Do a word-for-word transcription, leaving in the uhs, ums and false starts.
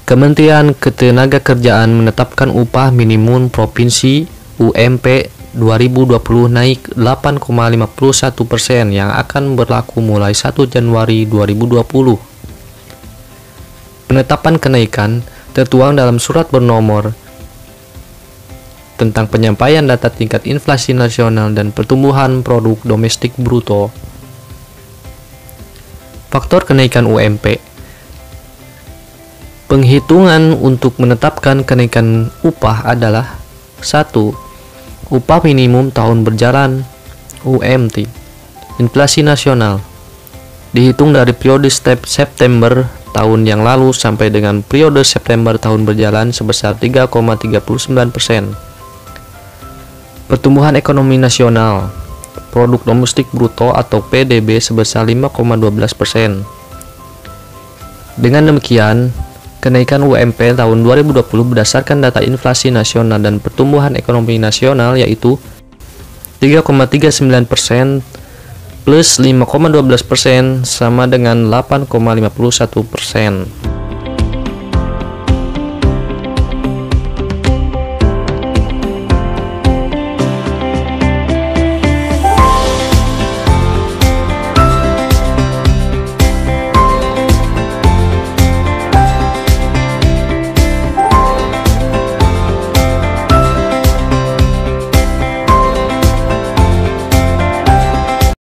Kementerian Ketenagakerjaan menetapkan upah minimum provinsi U M P dua ribu dua puluh naik delapan koma lima satu persen yang akan berlaku mulai satu Januari dua ribu dua puluh. Penetapan kenaikan tertuang dalam surat bernomor tentang penyampaian data tingkat inflasi nasional dan pertumbuhan produk domestik bruto. Faktor kenaikan U M P. Penghitungan untuk menetapkan kenaikan upah adalah satu. Upah minimum tahun berjalan U M T. Inflasi nasional dihitung dari periode September tahun yang lalu sampai dengan periode September tahun berjalan sebesar tiga koma tiga sembilan persen. Pertumbuhan ekonomi nasional, produk domestik bruto atau P D B sebesar lima koma satu dua persen. Dengan demikian, kenaikan U M P tahun dua ribu dua puluh berdasarkan data inflasi nasional dan pertumbuhan ekonomi nasional yaitu tiga koma tiga sembilan persen plus lima koma satu dua persen sama dengan delapan koma lima satu persen.